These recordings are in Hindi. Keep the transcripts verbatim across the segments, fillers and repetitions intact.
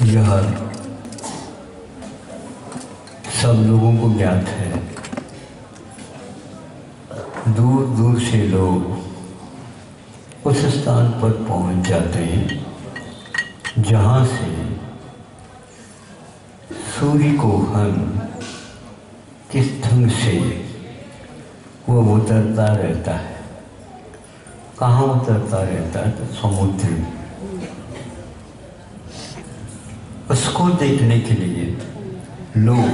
यह सब लोगों को ज्ञात है। दूर दूर से लोग उस स्थान पर पहुंच जाते हैं जहां से सूर्य को हम किस ढंग से वो उतरता रहता है। कहाँ उतरता रहता है? तो समुद्र में। उसको देखने के लिए लोग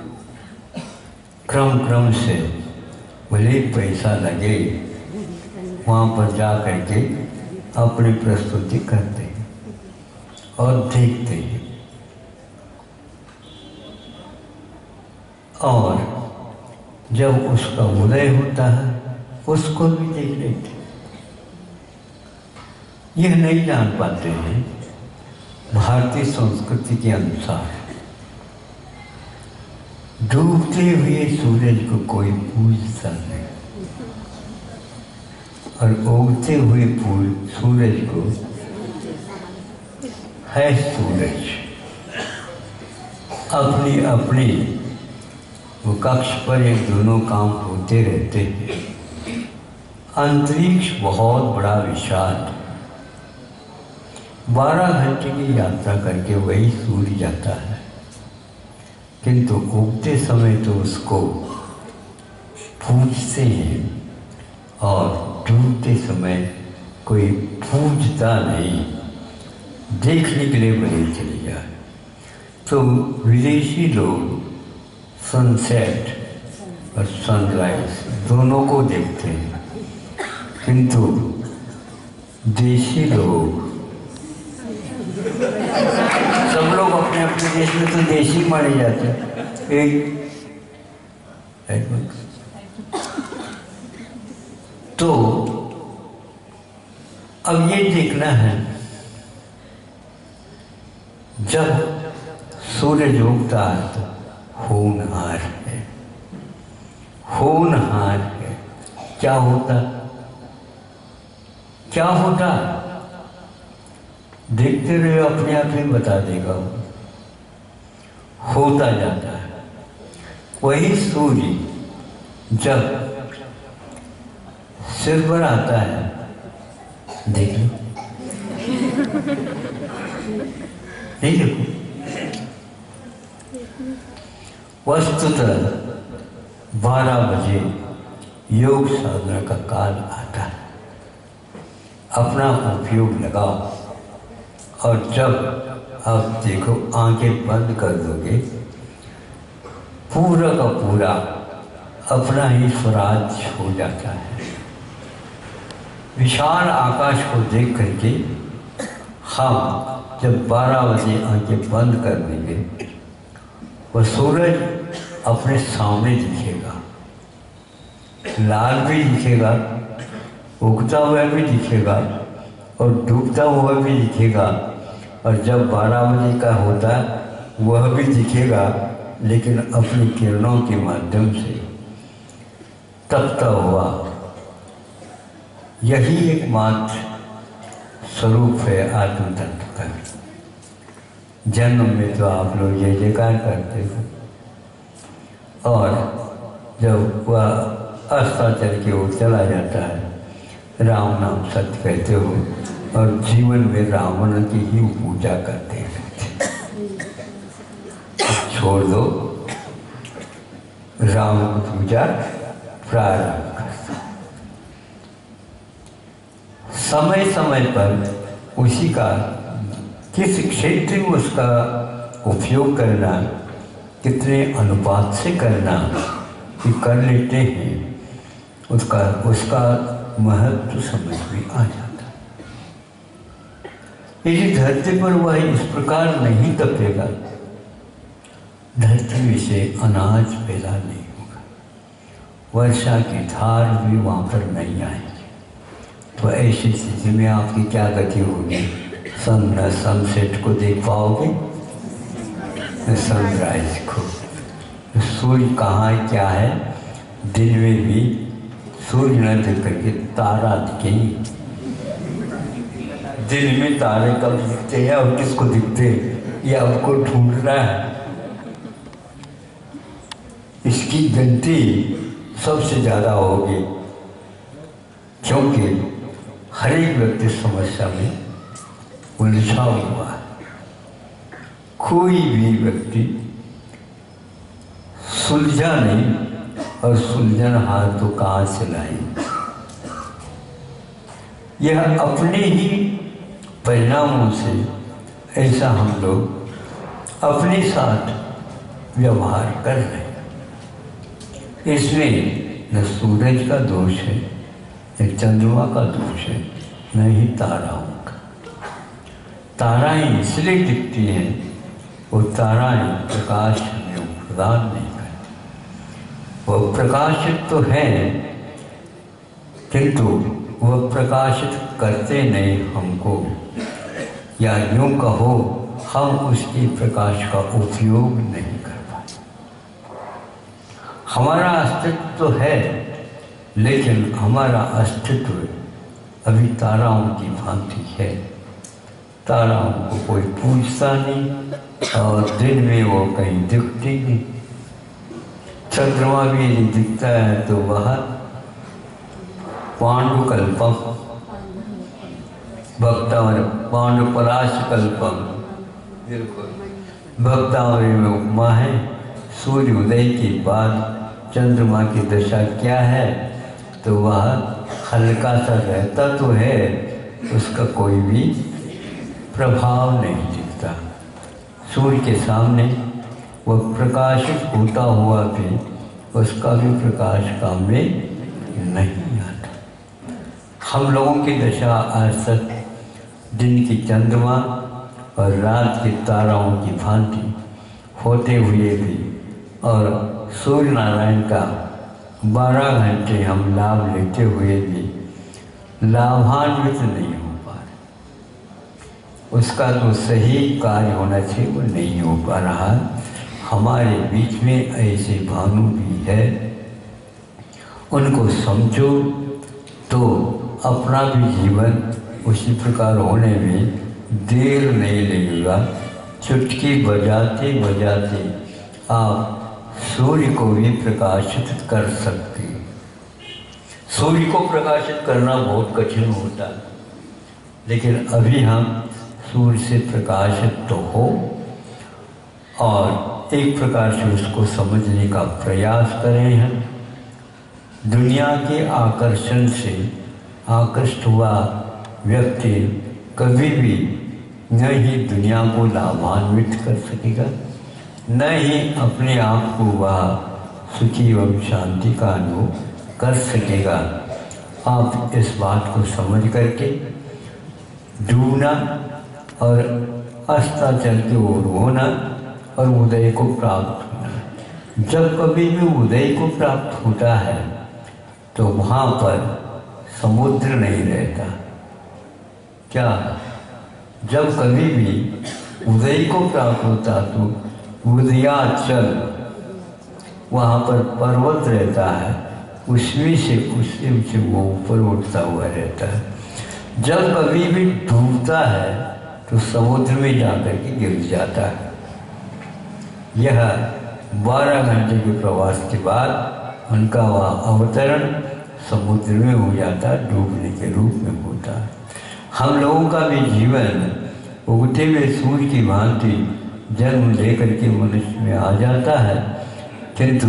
क्रम क्रम से भले पैसा लगे वहाँ पर जा करके अपनी प्रस्तुति करते हैं और देखते हैं, और जब उसका उदय होता है उसको भी देख लेते हैं। यह नहीं जान पाते हैं भारतीय संस्कृति के अनुसार डूबते हुए सूरज को कोई पूजता नहीं और उगते हुए फूल सूरज को है सूरज अपनी अपनी वो कक्ष पर एक दोनों काम होते रहते हैं। अंतरिक्ष बहुत बड़ा विशाल, बारह घंटे की यात्रा करके वही सूर्य जाता है, किंतु उगते समय तो उसको पूजते हैं और डूबते समय कोई पूजता नहीं, देखने के लिए भले चले जाए। तो विदेशी लोग सनसेट और सनराइज दोनों को देखते हैं, किंतु देशी लोग, सब लोग अपने अपने देश में तो देशी माने जाते हैं। एक तो अब ये देखना है जब सूरज उगता है तो होनहार है, होनहार है। क्या होता क्या होता देखते रहे, अपने आप ही बता देगा। होता जाता है वही सूर्य जब सिर पर आता है, देख लो नहीं देखो, वस्तुतः बारह बजे योग साधना का काल आता है। अपना उपयोग लगाओ और जब आप देखो आंखें बंद कर दोगे, पूरा का पूरा अपना ही स्वराज हो जाता है। विशाल आकाश को देख करके हम जब बारह बजे आंखें बंद कर देंगे, वह सूरज अपने सामने दिखेगा, लाल भी दिखेगा, उगता हुआ भी दिखेगा और डूबता हुआ भी दिखेगा। और जब बारह बजे का होता वह भी दिखेगा, लेकिन अपनी किरणों के माध्यम से तपता हुआ। यही एकमात्र स्वरूप है आत्म तत्व का। जन्म में तो आप लोग जय जयकार करते हो, और जब वह अस्ताचल की ओर चला जाता है, राम नाम सत्य कहते हो और जीवन में रावण की ही पूजा करते रहते। छोड़ दो, राम की पूजा प्रारंभ कर। समय समय पर उसी का किस क्षेत्र में उसका उपयोग करना, कितने अनुपात से करना कि कर लेते हैं, उसका उसका महत्व समझ में आ जाता। यदि धरती पर वह इस प्रकार नहीं तपेगा, धरती में से अनाज पैदा नहीं होगा, वर्षा की धार भी वहाँ पर नहीं आएगी। तो ऐसी स्थिति में आपकी क्या गति होगी? सन न सनसेट को देख पाओगे न सनराइज को। सूर्य कहाँ क्या है? दिन में भी सूर्य न देख करके तारा दिखेंगे। दिन में तारे कब दिखते हैं और किसको दिखते हैं? ये आपको ढूंढ रहा है। इसकी गिनती सबसे ज़्यादा होगी, क्योंकि हर एक व्यक्ति समस्या में उलझा हुआ है। कोई भी व्यक्ति सुलझा नहीं, और सुलझन हाथ तो कहाँ से लाएंगे। यह अपने ही परिणामों से ऐसा हम लोग अपने साथ व्यवहार कर रहे हैं। इसमें न सूरज का दोष है, न चंद्रमा का दोष है, न ही ताराओं का। ताराएं इसलिए दिखती हैं, वो ताराएं प्रकाश में प्रदान नहीं करती। वह प्रकाशित तो है, किंतु वह प्रकाशित करते नहीं हमको, या यूँ कहो हम उसकी प्रकाश का उपयोग नहीं कर पाते। हमारा अस्तित्व तो है, लेकिन हमारा अस्तित्व अभी ताराओं की भांति है। ताराओं को कोई पूछता नहीं, और दिन में वो कहीं दिखती नहीं। चंद्रमा भी यदि दिखता है तो वह पांडुकल्पम भक्तावरी पांडुपराशकल्पम, भक्तावरी में उपमा है। सूर्य उदय के बाद चंद्रमा की दशा क्या है, तो वह हल्का सा रहता तो है, उसका कोई भी प्रभाव नहीं दिखता। सूर्य के सामने वह प्रकाशित होता हुआ भी उसका भी प्रकाश काम में नहीं आता। हम लोगों की दशा आज तक दिन की चंद्रमा और रात के ताराओं की भांति होते हुए भी, और सूर्य नारायण का बारह घंटे हम लाभ लेते हुए भी लाभान्वित नहीं हो पा रहे। उसका तो सही कार्य होना चाहिए, वो नहीं हो पा रहा। हमारे बीच में ऐसे भानु भी है, उनको समझो तो अपना भी जीवन उसी प्रकार होने में देर नहीं लगेगा। चुटकी बजाते बजाते आप सूर्य को भी प्रकाशित कर सकते हैं। सूर्य को प्रकाशित करना बहुत कठिन होता है, लेकिन अभी हम सूर्य से प्रकाशित तो हो, और एक प्रकार से उसको समझने का प्रयास करें हैं। दुनिया के आकर्षण से आकृष्ट हुआ व्यक्ति कभी भी न ही दुनिया को लाभान्वित कर सकेगा, न ही अपने आप को वह सुखी एवं शांति का अनुभव कर सकेगा। आप इस बात को समझ करके डूबना और अस्ताचल की ओर होना और उदय को प्राप्त होना। जब कभी भी उदय को प्राप्त होता है तो वहाँ पर समुद्र नहीं रहता। क्या जब कभी भी उदय को प्राप्त होता तो उदयाचल, वहाँ पर पर्वत रहता है, उसमें से उससे से वो ऊपर उठता हुआ रहता है। जब कभी भी डूबता है तो समुद्र में जाकर के गिर जाता है। यह बारह घंटे के प्रवास के बाद उनका वह अवतरण समुद्र में हो जाता, डूबने के रूप में होता है। हम लोगों का भी जीवन उगते हुए सूर्य की भांति जन्म लेकर के मनुष्य में आ जाता है, किंतु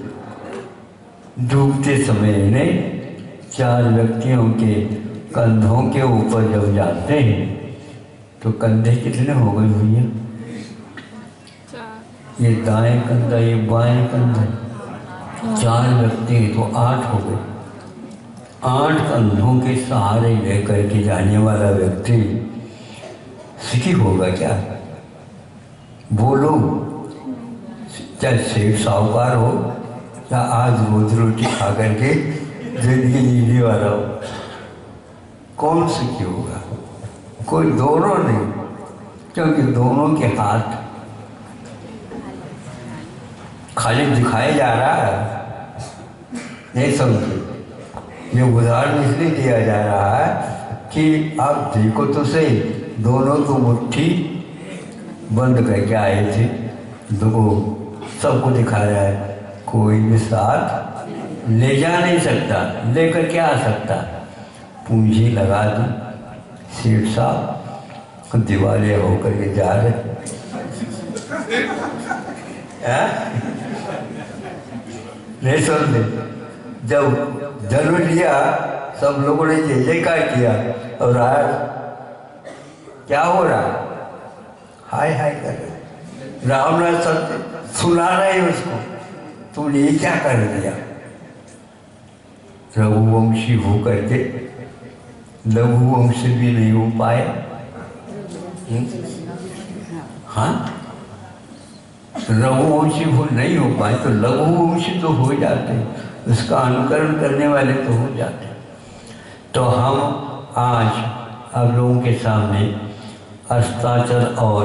डूबते समय इन्हें चार व्यक्तियों के कंधों के ऊपर जब जाते हैं तो कंधे कितने हो गए भैया? ये दाएं कंधा, ये बाएं कंधा, चार व्यक्ति हैं तो आठ हो गए। आठ कंधों के सहारे लेकर के जाने वाला व्यक्ति सुखी होगा क्या? बोलो, चाहे सेठ साहूकार हो, चाहे आज रोज रोटी खा करके जिंदगी जीने वाला हो, कौन सुखी होगा? कोई दोनों नहीं, क्योंकि दोनों के हाथ खाली दिखाया जा रहा है। नहीं समझे, ये उदाहरण इसलिए दिया जा रहा है कि आप देखो तो सही, दोनों तो मुट्ठी बंद करके आए थे, देखो सबको दिखा रहा है, कोई भी साथ ले जा नहीं सकता, लेकर क्या आ सकता। पूंजी लगा दी, सेठ साहब दिवाले होकर के जा रहे नहीं सुन। जब जन्म लिया सब लोगों ने जय जयकार किया, और आज क्या हो रहा, हाय हाय कर रहे। राम ने सब सुना रहे उसको, तुमने ये क्या कर दिया। रघुवंशी होकर के लघुवंश भी नहीं हो पाए। हाँ, रघुवंशी वो नहीं हो पाए तो लघुवंशी तो हो जाते, उसका अनुकरण करने वाले तो हो जाते। तो हम आज आप लोगों के सामने अस्ताचल और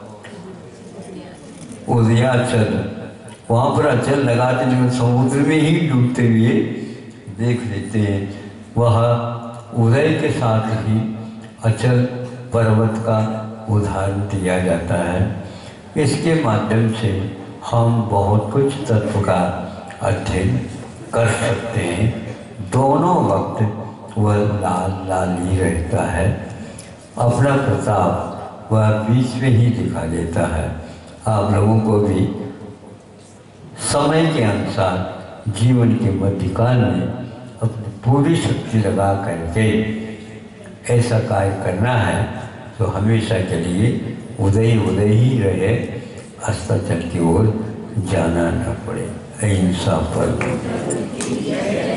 उदयाचल, वहाँ पर अचल लगाते नहीं, समुद्र में ही डूबते हुए देख लेते हैं। वह उदय के साथ ही अचल पर्वत का उदाहरण दिया जाता है। इसके माध्यम से हम बहुत कुछ तत्व का अध्ययन कर सकते हैं। दोनों वक्त वह लाल लाल ही रहता है, अपना प्रताप वह बीच में ही दिखा देता है। आप लोगों को भी समय के अनुसार जीवन के मध्यकाल में अपनी पूरी शक्ति लगा करके ऐसा कार्य करना है तो हमेशा के लिए उदय उदय ही रहे, अस्ताचल की ओर जाना न पड़े। अहिंसा पर